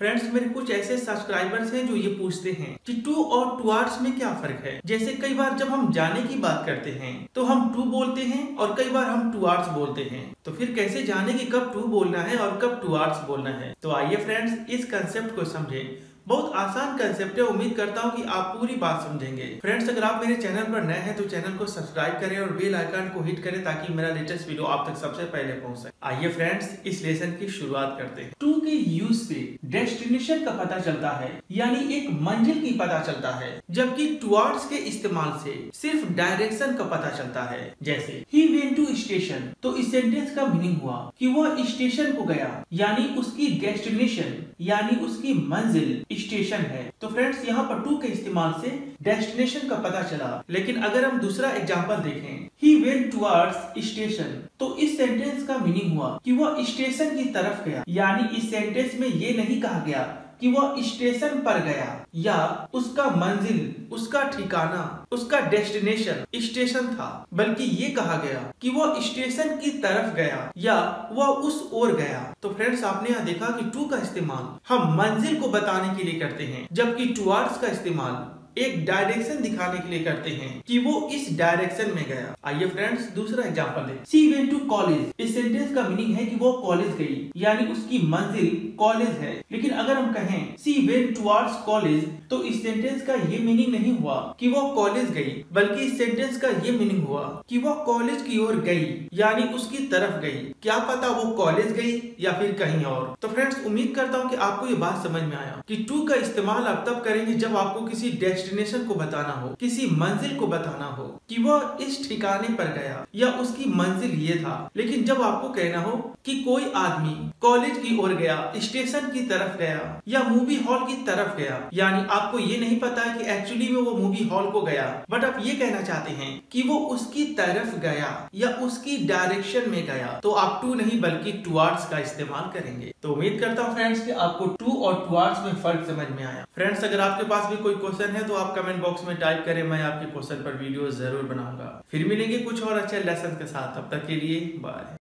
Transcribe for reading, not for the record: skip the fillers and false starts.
Friends, मेरे कुछ ऐसे सब्सक्राइबर्स हैं जो ये पूछते हैं कि टू और टुवर्ड्स में क्या फर्क है। जैसे कई बार जब हम जाने की बात करते हैं तो हम टू बोलते हैं और कई बार हम टुवर्ड्स बोलते हैं। तो फिर कैसे जाने कि कब टू बोलना है और कब टुवर्ड्स बोलना है। तो आइए फ्रेंड्स, इस कंसेप्ट को समझें। बहुत आसान कंसेप्ट है। उम्मीद करता हूँ कि आप पूरी बात समझेंगे। फ्रेंड्स, अगर आप मेरे चैनल पर नए हैं तो चैनल को सब्सक्राइब करें और बेल आइकन को हिट करें ताकि मेरा लेटेस्ट वीडियो आप तक सबसे पहले पहुंच सके। आइए फ्रेंड्स, इस लेसन की शुरुआत करते हैं। टू के यूज से डेस्टिनेशन का पता चलता है, यानी एक मंजिल की पता चलता है, जबकि टुवर्ड्स के इस्तेमाल से सिर्फ डायरेक्शन का पता चलता है। जैसे ही वेंट टू स्टेशन, तो इस सेंटेंस का मीनिंग हुआ कि वह स्टेशन को गया, यानी उसकी डेस्टिनेशन यानी उसकी मंजिल स्टेशन है। तो फ्रेंड्स, यहाँ पर टू के इस्तेमाल से डेस्टिनेशन का पता चला। लेकिन अगर हम दूसरा एग्जांपल देखें, ही वेंट टुवर्ड्स स्टेशन, तो इस सेंटेंस का मीनिंग हुआ कि वह स्टेशन की तरफ गया, यानी इस सेंटेंस में ये नहीं कहा गया कि वह स्टेशन पर गया या उसका मंजिल, उसका ठिकाना, उसका डेस्टिनेशन स्टेशन था, बल्कि ये कहा गया कि वह स्टेशन की तरफ गया या वह उस ओर गया। तो फ्रेंड्स, आपने यहाँ देखा कि टू का इस्तेमाल हम मंजिल को बताने के लिए करते हैं, जबकि टुवर्ड्स का इस्तेमाल एक डायरेक्शन दिखाने के लिए करते हैं कि वो इस डायरेक्शन में गया। आइए फ्रेंड्स, दूसरा एग्जांपल दें। शी वेंट टू कॉलेज, इस सेंटेंस का मीनिंग है कि वो कॉलेज गई, यानी उसकी मंजिल कॉलेज है। लेकिन अगर हम कहें शी वेंट टुवर्ड्स कॉलेज, तो इस सेंटेंस का ये मीनिंग नहीं हुआ कि वो कॉलेज गई, बल्कि इस सेंटेंस का ये मीनिंग हुआ कि वो कॉलेज की ओर गई, यानी उसकी तरफ गई। क्या पता वो कॉलेज गई या फिर कहीं और। तो फ्रेंड्स, उम्मीद करता हूँ कि आपको ये बात समझ में आया कि टू का इस्तेमाल आप तब करेंगे जब आपको किसी डेस्टिनेशन को बताना हो, किसी मंजिल को बताना हो कि वह इस ठिकाने पर गया या उसकी मंजिल ये था। लेकिन जब आपको कहना हो कि कोई आदमी कॉलेज की ओर गया, स्टेशन की तरफ गया या मूवी हॉल की तरफ गया, यानी आपको ये नहीं पता है कि एक्चुअली में वो मूवी हॉल को गया, बट आप ये कहना चाहते हैं कि वो उसकी तरफ गया या उसकी डायरेक्शन में गया, तो आप टू नहीं बल्कि टुवर्ड्स का इस्तेमाल करेंगे। तो उम्मीद करता हूँ फ्रेंड्स कि आपको टू और टुवर्ड्स में फर्क समझ में आया। फ्रेंड्स, अगर आपके पास भी कोई क्वेश्चन है तो आप कमेंट बॉक्स में टाइप करें, मैं आपके क्वेश्चन पर वीडियो जरूर बनाऊंगा। फिर मिलेंगे कुछ और अच्छे लेसन के साथ, तब तक के लिए बाय।